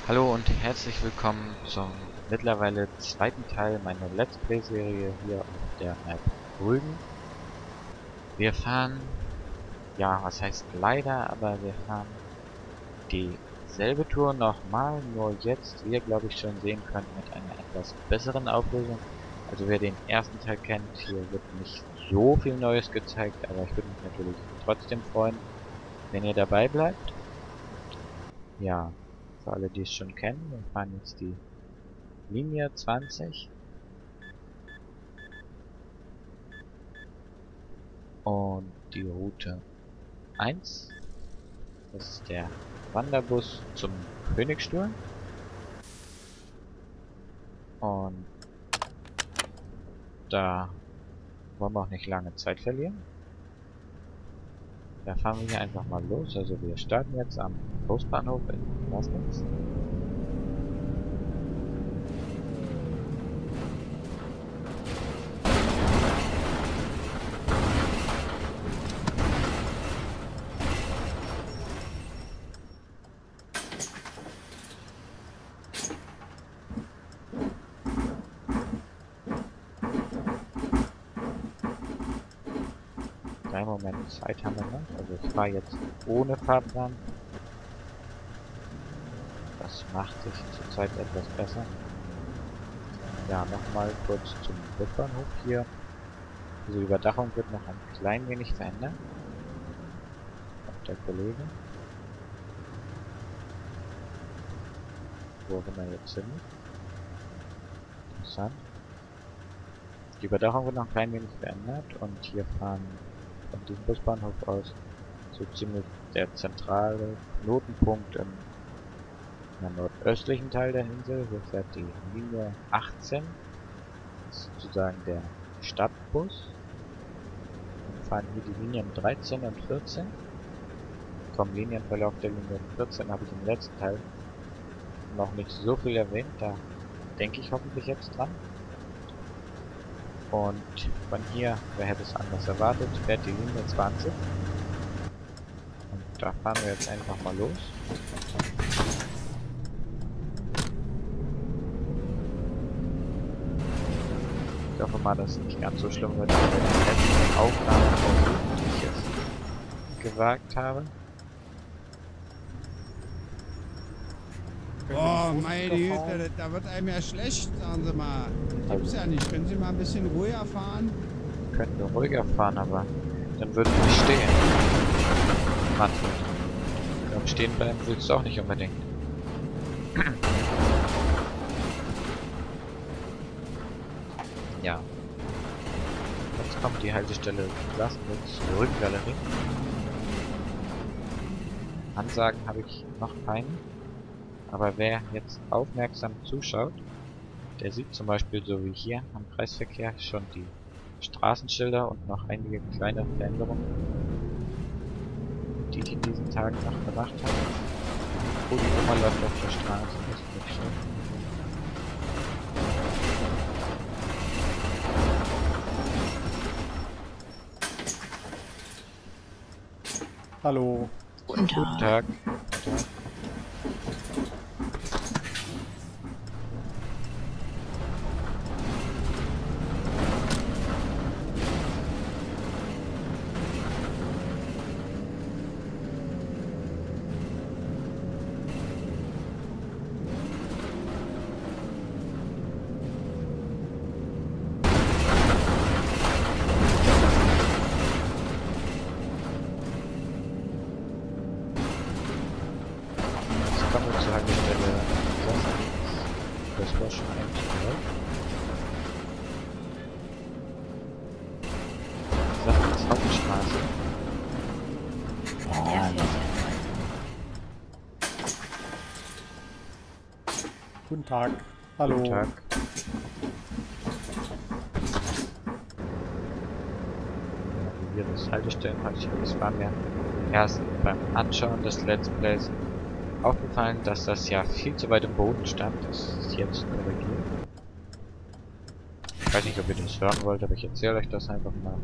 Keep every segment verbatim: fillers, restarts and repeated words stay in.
Hallo und herzlich willkommen zum mittlerweile zweiten Teil meiner Let's Play-Serie hier auf der Map Rügen. Wir fahren, ja, was heißt leider, aber wir fahren dieselbe Tour nochmal, nur jetzt, wie ihr glaube ich schon sehen könnt, mit einer etwas besseren Auflösung. Also wer den ersten Teil kennt, hier wird nicht so viel Neues gezeigt, aber ich würde mich natürlich trotzdem freuen, wenn ihr dabei bleibt. Ja, für alle, die es schon kennen, wir fahren jetzt die Linie zwanzig und die Route eins. Das ist der Wanderbus zum Königstuhl. Und da wollen wir auch nicht lange Zeit verlieren. Da fahren wir hier einfach mal los. Also wir starten jetzt am Busbahnhof in Laßnitz. Drei Moment Zeit haben wir noch. Also ich fahre jetzt ohne Fahrplan. Das macht sich zurzeit etwas besser. Ja, nochmal kurz zum Busbahnhof hier. Diese Überdachung wird noch ein klein wenig verändert. Der Kollege. Wo wir jetzt sind. Interessant. Die Überdachung wird noch ein klein wenig verändert und hier fahren von diesem Busbahnhof aus so ziemlich der zentrale Knotenpunkt im, im nordöstlichen Teil der Insel. Hier fährt die Linie achtzehn. Das ist sozusagen der Stadtbus. Dann fahren hier die Linien dreizehn und vierzehn. Vom Linienverlauf der Linie vierzehn habe ich im letzten Teil noch nicht so viel erwähnt, da denke ich hoffentlich jetzt dran. Und von hier, wer hätte es anders erwartet, fährt die Linie zwanzig. Und da fahren wir jetzt einfach mal los. Ich hoffe mal, dass es nicht ganz so schlimm wird, wie bei den letzten Aufnahmen, die ich jetzt gewagt habe. Oh, meine Güte, da wird einem ja schlecht, sagen Sie mal. Das gibt's ja nicht. Können Sie mal ein bisschen ruhiger fahren? Könnten wir ruhiger fahren, aber dann würden wir nicht stehen. Manfred. Ich glaube, stehen bleiben willst du auch nicht unbedingt. Ja. Jetzt kommt die Haltestelle Laßnitz Rückgalerie. Ansagen habe ich noch keine. Aber wer jetzt aufmerksam zuschaut, der sieht zum Beispiel so wie hier am Kreisverkehr schon die Straßenschilder und noch einige kleine Veränderungen, die ich in diesen Tagen noch gemacht habe. Oh, die Oma läuft auf der Straße, das ist nicht schön. Hallo. Guten Tag. Guten Tag. Guten Tag. Kommen wir zur Haltestelle Sassnitz. Das war schon eigentlich gehört. Sassnitz Hauptstraße. Ja, der fährt ja Guten Tag. Hallo. Guten Tag. Hier das Haltestellen hatte ich, das war mir erst beim Anschauen des Let's Plays aufgefallen, dass das ja viel zu weit im Boden stand. Das ist jetzt korrigiert. Ich weiß nicht, ob ihr das hören wollt, aber ich erzähle euch das einfach mal.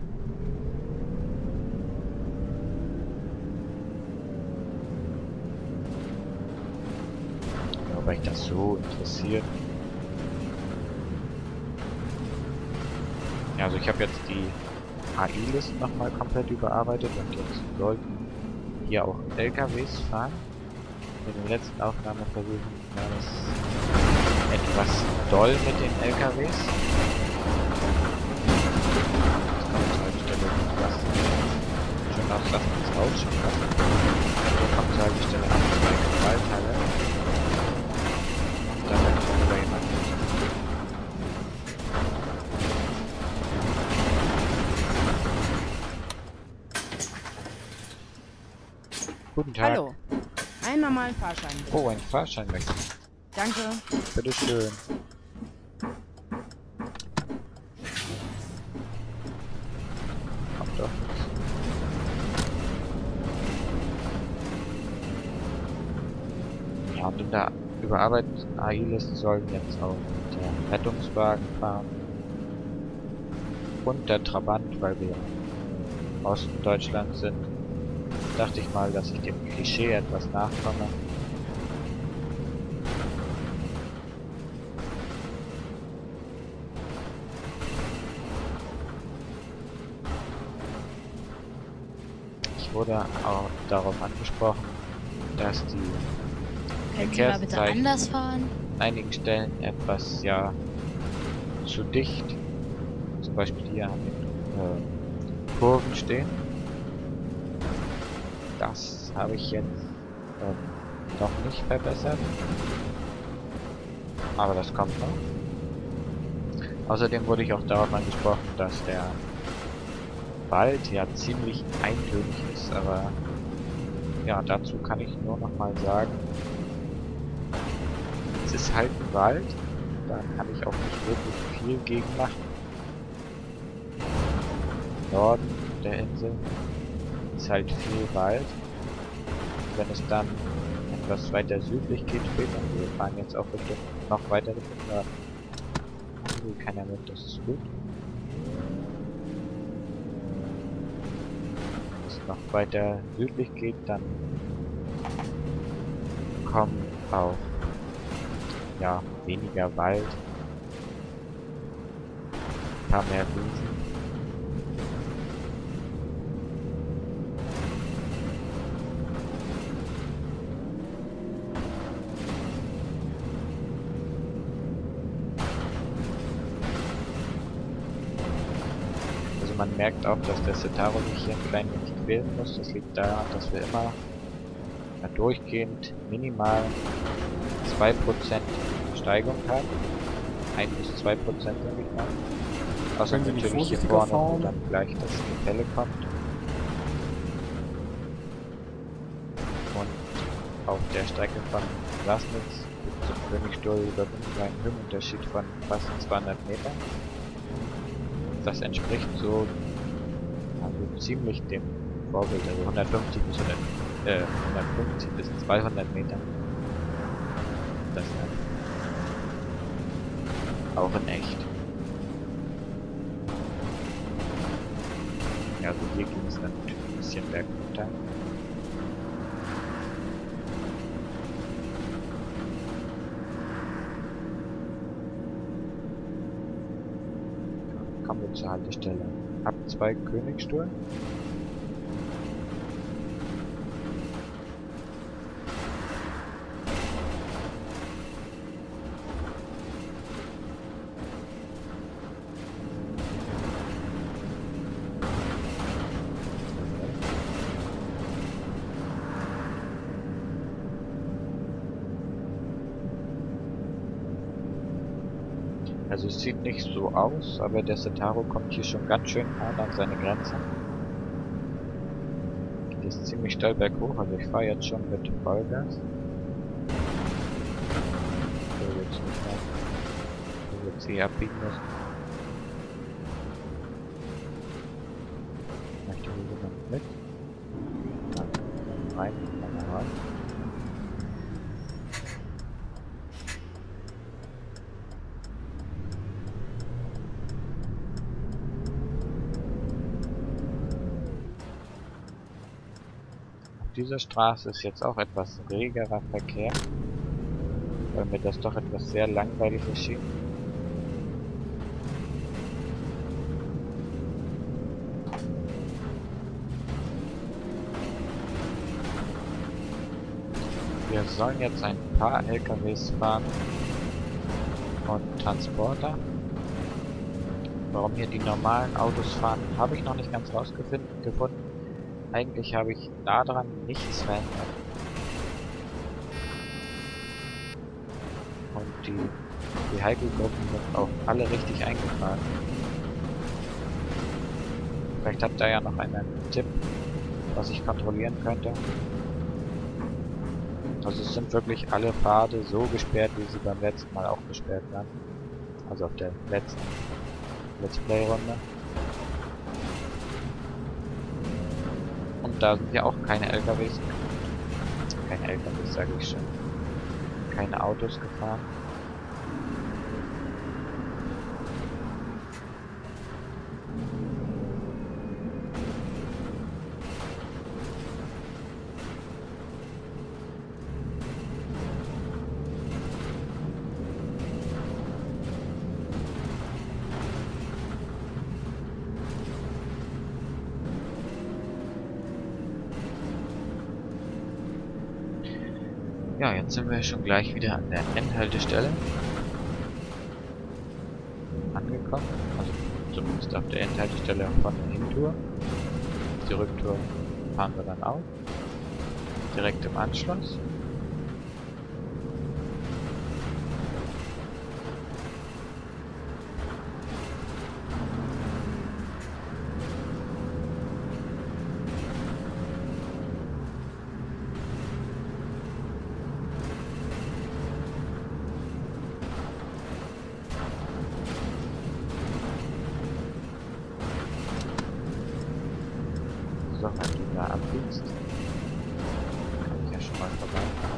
Ja, ob euch das so interessiert. Ja, also ich habe jetzt die A I-Listen nochmal komplett überarbeitet und jetzt sollten hier auch L K Ws fahren. In den letzten Aufnahmeversuchen war es etwas doll mit den L K Ws. Jetzt kommt zur Haltestelle was schon aus, dass man es ausschauen kann. Hier kommt zur Haltestelle an zwei Gewaltteile. Und da möchte sogar jemand mit. Guten Tag. Hallo. Einen normalen Fahrschein. Bitte. Oh, ein Fahrschein möchte ich. Danke. Bitteschön. Kommt doch nichts. Ja, und in der überarbeiteten A I-Liste sollen jetzt auch der Rettungswagen fahren. Und der Trabant, weil wir im Osten Deutschlands sind. Dachte ich mal, dass ich dem Klischee etwas nachkomme. Ich wurde auch darauf angesprochen, dass die Können Sie mal bitte Verkehrszeichen anders fahren? an einigen Stellen etwas, ja, zu dicht, zum Beispiel hier an den äh, Kurven stehen. Das habe ich jetzt ähm, noch nicht verbessert. Aber das kommt noch. Außerdem wurde ich auch darauf angesprochen, dass der Wald ja ziemlich eintönig ist, aber ja, dazu kann ich nur noch mal sagen, es ist halt ein Wald, da kann ich auch nicht wirklich viel gegen machen. Im Norden der Insel ist halt viel Wald. Wenn es dann etwas weiter südlich geht später, wir fahren jetzt auch Richtung, noch weiter Richtung Norden. Also keiner mit, das ist gut. Wenn es noch weiter südlich geht, dann kommen auch ja weniger Wald, ein paar mehr Wiesen. Man merkt auch, dass der Cetaro sich hier ein klein wenig quälen muss. Das liegt daran, dass wir immer ja, durchgehend minimal zwei Prozent Steigung haben. ein bis zwei Prozent, sage ich mal. Außer Können Sie nicht natürlich hier vorsichtiger vorne, wo fahren? dann gleich das Gefälle kommt. Und auf der Strecke von Lasnitz bis zum Königstuhl überwinden wir einen Höhenunterschied von fast zweihundert Metern. Das entspricht so also ziemlich dem Vorbild, also hundertfünfzig bis hundert, äh, hundertfünfzig bis zweihundert Meter. Das dann auch in echt. Ja, also hier ging es dann ein bisschen bergunter. Kommen wir zur Haltestelle. Ab zwei Königstuhl. Also es sieht nicht so aus, aber der Cetaro kommt hier schon ganz schön hart an seine Grenze. Die ist ziemlich steil berghoch, also ich fahre jetzt schon mit Vollgas. So, jetzt nicht mehr. So, jetzt hier abbiegen müssen. Möchte hier jemand mit? Dann rein, dann rein. Auf dieser Straße ist jetzt auch etwas regerer Verkehr. weil mir das doch etwas sehr langweilig erschien. Wir sollen jetzt ein paar L K Ws fahren und Transporter. Warum hier die normalen Autos fahren, habe ich noch nicht ganz rausgefunden. Eigentlich habe ich daran nichts verändert. Und die Vehicle-Gruppen sind auch alle richtig eingefahren. Vielleicht habt ihr ja noch einen Tipp, was ich kontrollieren könnte. Also es sind wirklich alle Pfade so gesperrt, wie sie beim letzten Mal auch gesperrt waren. Also auf der letzten Let's Play-Runde. Und da sind ja auch keine L K Ws, keine L K Ws sage ich schon, keine Autos gefahren. Ja, jetzt sind wir schon gleich wieder an der Endhaltestelle angekommen. Also zumindest auf der Endhaltestelle von der Hintour. Die Rücktour fahren wir dann auch. Direkt im Anschluss. So, wenn du da abbiegst, kann ich ja schon mal vorbeifahren.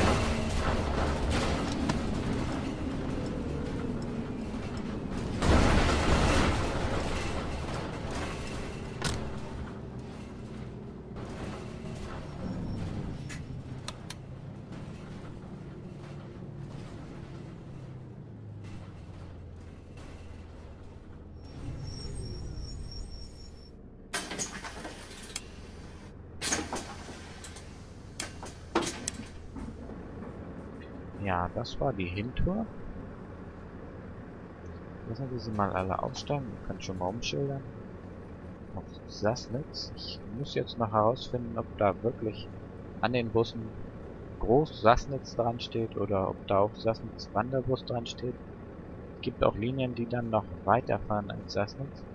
Ja, das war die Hintour. Lassen wir sie mal alle aussteigen. Wir können schon mal umschildern. Auf Sassnitz. Ich muss jetzt noch herausfinden, ob da wirklich an den Bussen groß Sassnitz dran steht oder ob da auch Sassnitz Wanderbus dran steht. Es gibt auch Linien, die dann noch weiterfahren als Sassnitz.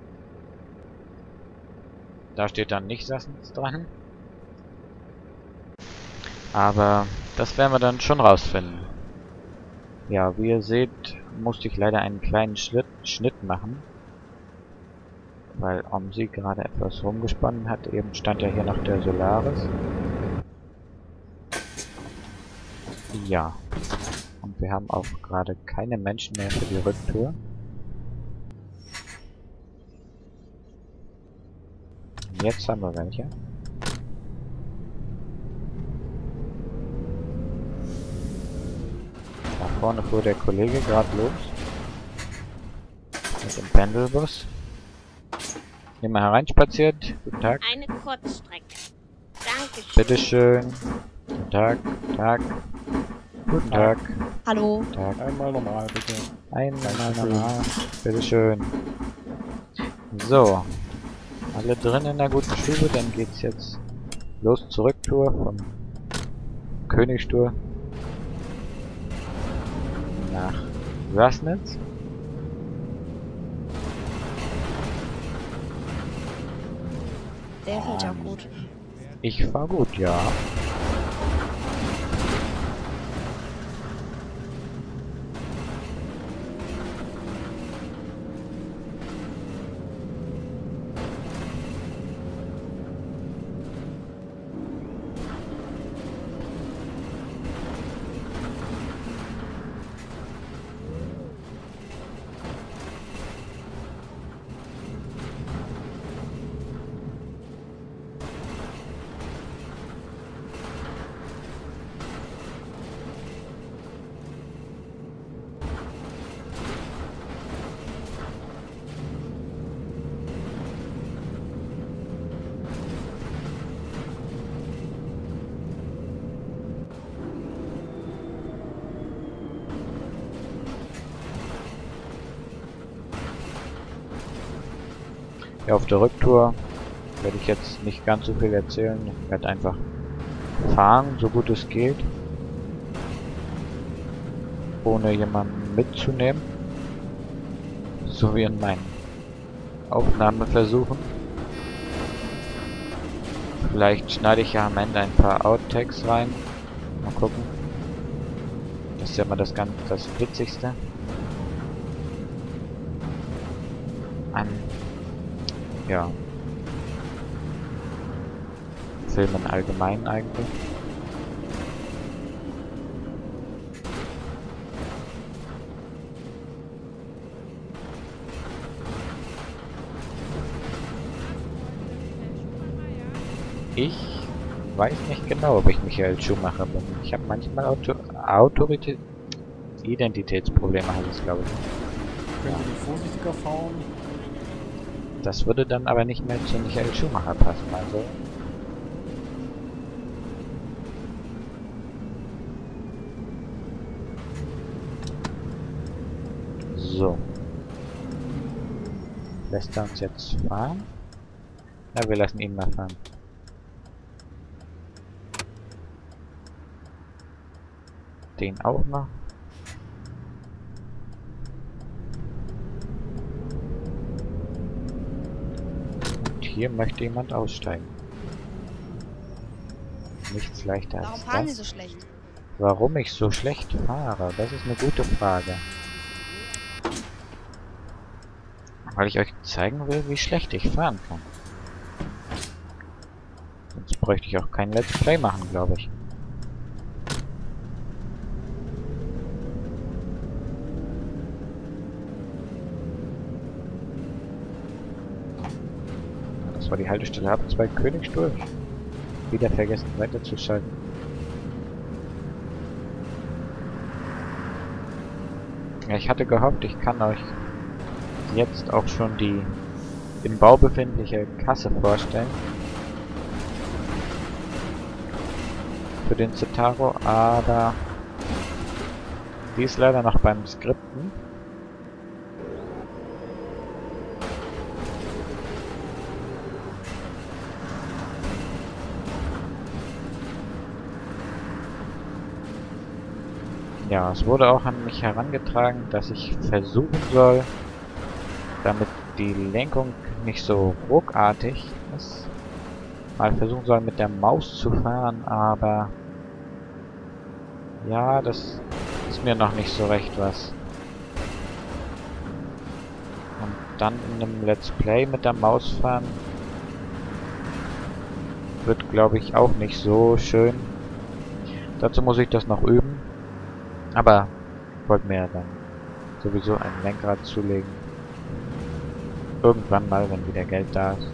Da steht dann nicht Sassnitz dran. Aber das werden wir dann schon rausfinden. Ja, wie ihr seht, musste ich leider einen kleinen Schritt, Schnitt machen, weil Omsi gerade etwas rumgesponnen hat. Eben stand ja hier noch der Solaris. Ja, und wir haben auch gerade keine Menschen mehr für die Rücktour. Jetzt haben wir welche. Da vorne fuhr der Kollege gerade los. Mit dem Pendelbus. Hier mal hereinspaziert. Guten Tag. Eine Kurzstrecke. Dankeschön. Bitteschön. Guten Tag. Guten Tag. Guten Tag. Hallo. Guten Tag. Einmal normal, bitte. Einmal Dankeschön. normal. Bitteschön. So. Alle drin in der guten Stube. Dann geht's jetzt los zur Rücktour vom Königstour nach Sassnitz. Der fährt ja gut. Ich fahr gut, ja. Ja, auf der Rücktour werde ich jetzt nicht ganz so viel erzählen. Ich werde einfach fahren, so gut es geht. Ohne jemanden mitzunehmen. So wie in meinen Aufnahmeversuchen. Vielleicht schneide ich ja am Ende ein paar Outtakes rein. Mal gucken. Das ist ja immer das ganz das Witzigste. An ja Filmen allgemein eigentlich. Ich weiß nicht genau, ob ich Michael Schumacher bin. Ich habe manchmal Auto Autorität Identitätsprobleme, heißt es, glaube ich. Können Sie nicht vorsichtiger fahren? Das würde dann aber nicht mehr zu Michael Schumacher passen, also. So. Lässt er uns jetzt fahren? Ja, wir lassen ihn mal fahren. Den auch noch. Und hier möchte jemand aussteigen. Nichts leichter Warum als fahren Sie das. so schlecht? Warum ich so schlecht fahre, das ist eine gute Frage. Weil ich euch zeigen will, wie schlecht ich fahren kann. Sonst bräuchte ich auch kein Let's Play machen, glaube ich. Das war die Haltestelle ab zwei Königstuhl. Wieder vergessen weiterzuschalten. Ja, ich hatte gehofft, ich kann euch jetzt auch schon die im Bau befindliche Kasse vorstellen. Für den Citaro, aber die ist leider noch beim Skripten. Ja, es wurde auch an mich herangetragen, dass ich versuchen soll, damit die Lenkung nicht so ruckartig ist, mal versuchen soll mit der Maus zu fahren, aber ja, das ist mir noch nicht so recht was. Und dann in einem Let's Play mit der Maus fahren wird, glaube ich, auch nicht so schön. Dazu muss ich das noch üben. Aber ich wollte mir dann sowieso ein Lenkrad zulegen. Irgendwann mal, wenn wieder Geld da ist.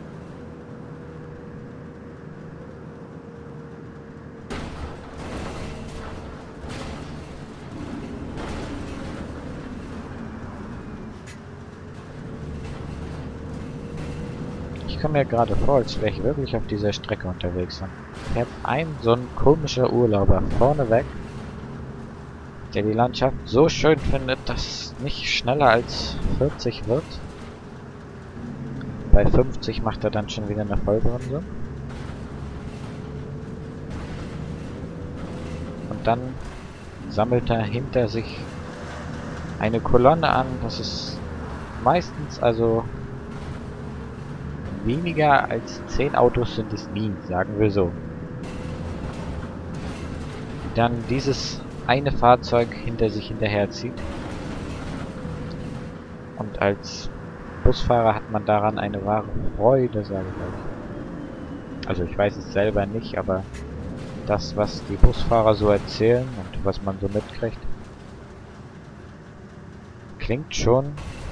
Ich komme mir gerade vor, als wäre ich wirklich auf dieser Strecke unterwegs sein. Fährt ein so ein komischer Urlauber vorne weg, der die Landschaft so schön findet, dass nicht schneller als vierzig wird. Bei fünfzig macht er dann schon wieder eine Vollbremse. Und dann sammelt er hinter sich eine Kolonne an. Das ist meistens also weniger als zehn Autos sind es nie, sagen wir so. Dann dieses eine Fahrzeug hinter sich hinterherzieht. Und als Busfahrer hat man daran eine wahre Freude, sage ich euch. Also ich weiß es selber nicht, aber das, was die Busfahrer so erzählen und was man so mitkriegt, klingt schon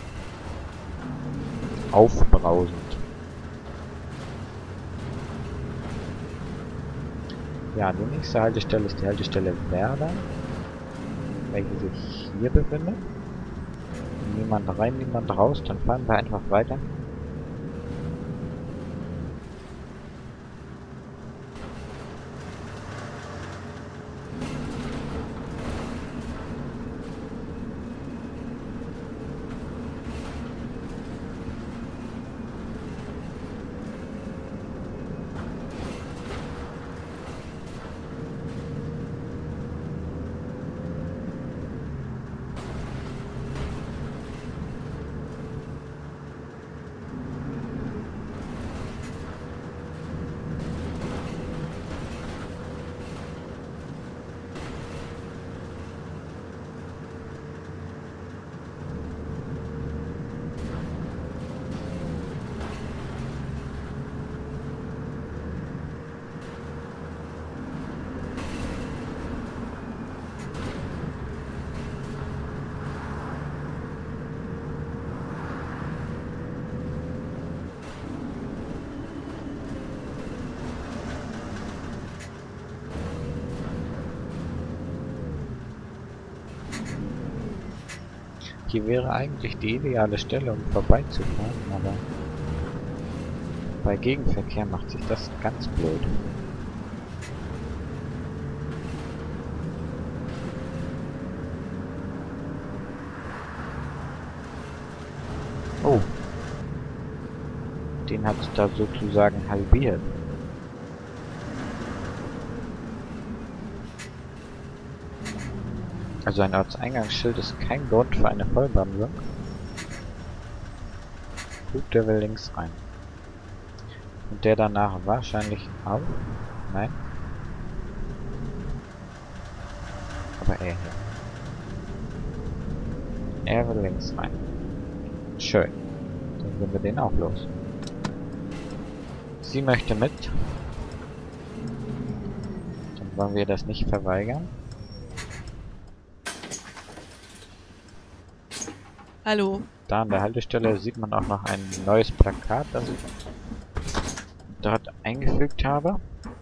aufbrausend. Ja, die nächste Haltestelle ist die Haltestelle Werder, welche sich hier befindet. Niemand rein, niemand raus, dann fahren wir einfach weiter. Hier wäre eigentlich die ideale Stelle, um vorbeizufahren, aber bei Gegenverkehr macht sich das ganz blöd. Oh. Den hat es da sozusagen halbiert. Also ein Ortseingangsschild ist kein Grund für eine Vollbremsung. Gut, der will links rein. Und der danach wahrscheinlich auch. Nein. Aber er hier. Er will links rein. Schön. Dann sind wir den auch los. Sie möchte mit. Dann wollen wir das nicht verweigern. Hallo. Da an der Haltestelle sieht man auch noch ein neues Plakat, das ich dort eingefügt habe.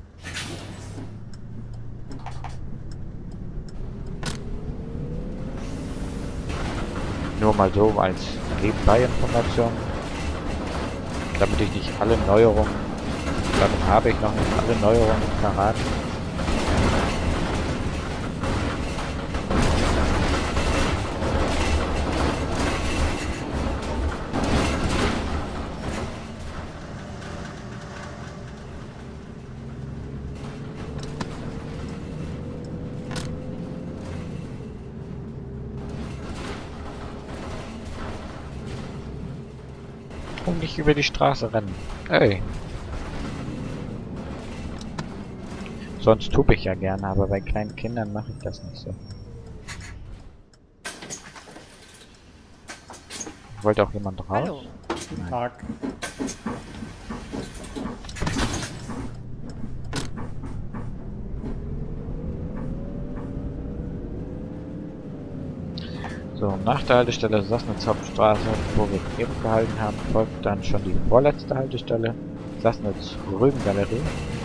Nur mal so als Nebenbei-Information, damit ich nicht alle Neuerungen, damit habe ich noch nicht alle Neuerungen verraten. Und nicht über die Straße rennen. Ey. Sonst tue ich ja gerne, aber bei kleinen Kindern mache ich das nicht so. Wollte auch jemand raus? Hallo. Guten Nein. Tag. So, nach der Haltestelle Sassnitz Hauptstraße, wo wir eben gehalten haben, folgt dann schon die vorletzte Haltestelle, Sassnitz Rügengalerie.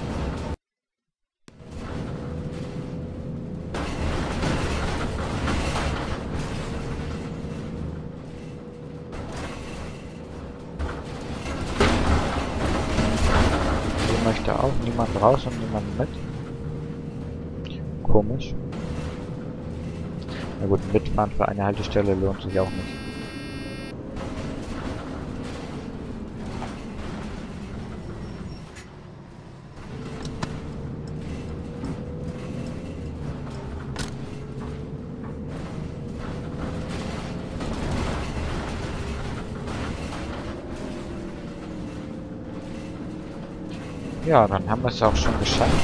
Hier möchte auch niemand raus und niemand mit. Komisch. Na gut, mitfahren für eine Haltestelle lohnt sich auch nicht. Ja, dann haben wir es auch schon geschafft.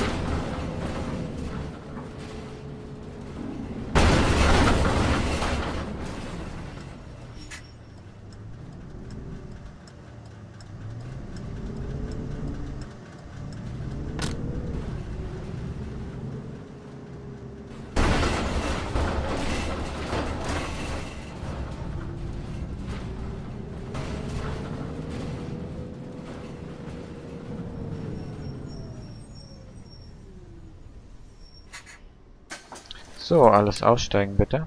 So, alles aussteigen bitte.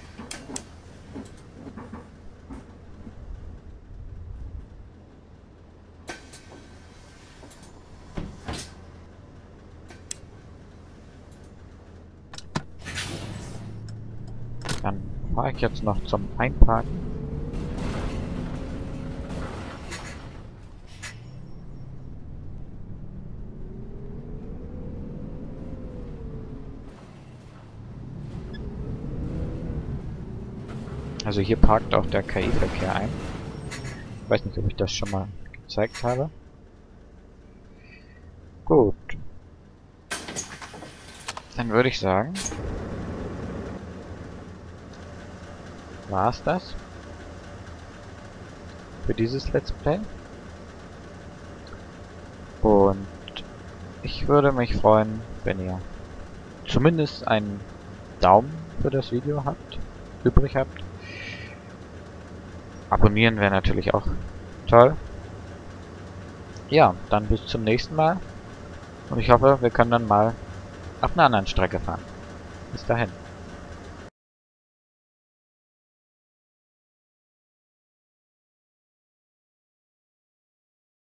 Dann fahre ich jetzt noch zum Einparken. Also hier parkt auch der K I-Verkehr ein. Ich weiß nicht, ob ich das schon mal gezeigt habe. Gut. Dann würde ich sagen, war's das für dieses Let's Play. Und ich würde mich freuen, wenn ihr zumindest einen Daumen für das Video habt, übrig habt. Abonnieren wäre natürlich auch toll. Ja, dann bis zum nächsten Mal. Und ich hoffe, wir können dann mal auf einer anderen Strecke fahren. Bis dahin.